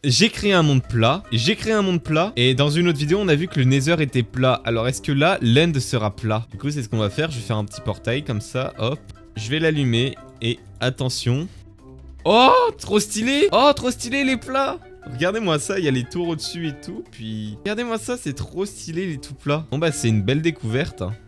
j'ai créé un monde plat. Et dans une autre vidéo, on a vu que le Nether était plat. Alors, est-ce que là, l'End sera plat? Du coup, c'est ce qu'on va faire. Je vais faire un petit portail comme ça. Hop. Je vais l'allumer. Et attention. Oh, trop stylé! Oh, trop stylé les plats! Regardez-moi ça, il y a les tours au-dessus et tout. Puis, regardez-moi ça, c'est trop stylé les tout plats. Bon bah, c'est une belle découverte.